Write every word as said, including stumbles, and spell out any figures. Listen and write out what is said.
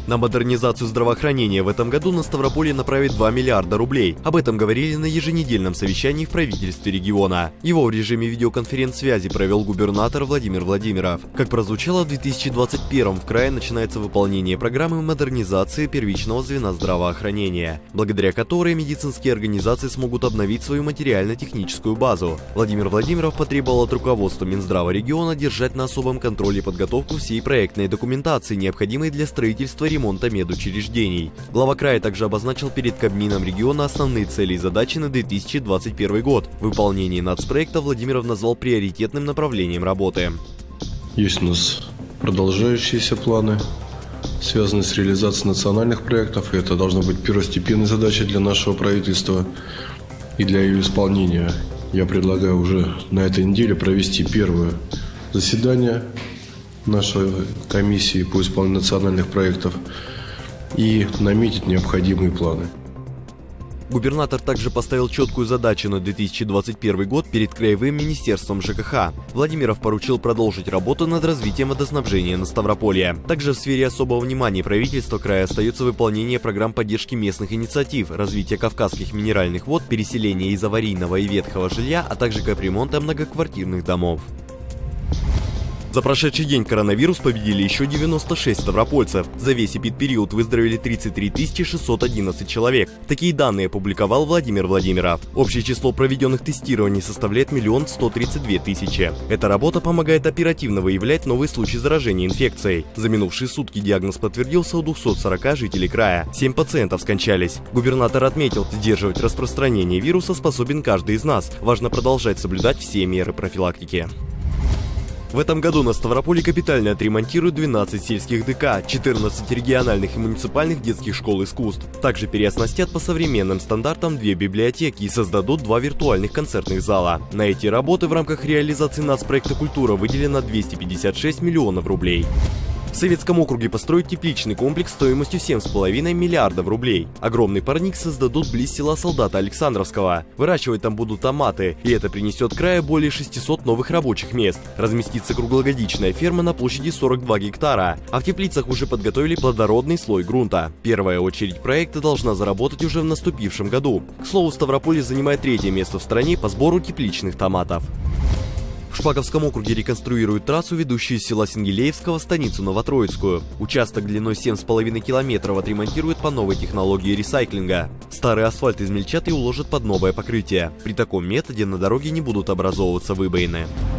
На модернизацию здравоохранения в этом году на Ставрополье направит два миллиарда рублей. Об этом говорили на еженедельном совещании в правительстве региона. Его в режиме видеоконференц-связи провел губернатор Владимир Владимиров. Как прозвучало, в две тысячи двадцать первом в крае начинается выполнение программы модернизации первичного звена здравоохранения, благодаря которой медицинские организации смогут обновить свою материально-техническую базу. Владимир Владимиров потребовал от руководства Минздрава региона держать на особом контроле подготовку всей проектной документации, необходимой для строительства и ремонта медучреждений. Глава края также обозначил перед Кабмином региона основные цели и задачи на две тысячи двадцать первый год. Выполнение нацпроекта Владимиров назвал приоритетным направлением работы. Есть у нас продолжающиеся планы, связанные с реализацией национальных проектов, и это должна быть первостепенной задачей для нашего правительства и для ее исполнения. Я предлагаю уже на этой неделе провести первое заседание нашей комиссии по исполнению национальных проектов и наметить необходимые планы. Губернатор также поставил четкую задачу на две тысячи двадцать первый год перед Краевым министерством ЖКХ. Владимиров поручил продолжить работу над развитием водоснабжения на Ставрополье. Также в сфере особого внимания правительства края остается выполнение программ поддержки местных инициатив, развития кавказских минеральных вод, переселения из аварийного и ветхого жилья, а также капремонта многоквартирных домов. За прошедший день коронавирус победили еще девяносто шесть ставропольцев. За весь эпидпериод выздоровели тридцать три тысячи шестьсот одиннадцать человек. Такие данные опубликовал Владимир Владимиров. Общее число проведенных тестирований составляет миллион сто тридцать две тысячи. Эта работа помогает оперативно выявлять новые случаи заражения инфекцией. За минувшие сутки диагноз подтвердился у двухсот сорока жителей края. семь пациентов скончались. Губернатор отметил, сдерживать распространение вируса способен каждый из нас. Важно продолжать соблюдать все меры профилактики. В этом году на Ставрополье капитально отремонтируют двенадцать сельских ДК, четырнадцать региональных и муниципальных детских школ искусств. Также переоснастят по современным стандартам две библиотеки и создадут два виртуальных концертных зала. На эти работы в рамках реализации нацпроекта «Культура» выделено двести пятьдесят шесть миллионов рублей. В Советском округе построят тепличный комплекс стоимостью семь с половиной миллиардов рублей. Огромный парник создадут близ села Солдата Александровского. Выращивать там будут томаты, и это принесет краю более шестисот новых рабочих мест. Разместится круглогодичная ферма на площади сорок два гектара, а в теплицах уже подготовили плодородный слой грунта. Первая очередь проекта должна заработать уже в наступившем году. К слову, Ставрополье занимает третье место в стране по сбору тепличных томатов. В Шпаковском округе реконструируют трассу, ведущую из села Сингелеевского в станицу Новотроицкую. Участок длиной семь с половиной километров отремонтируют по новой технологии ресайклинга. Старый асфальт измельчат и уложат под новое покрытие. При таком методе на дороге не будут образовываться выбоины.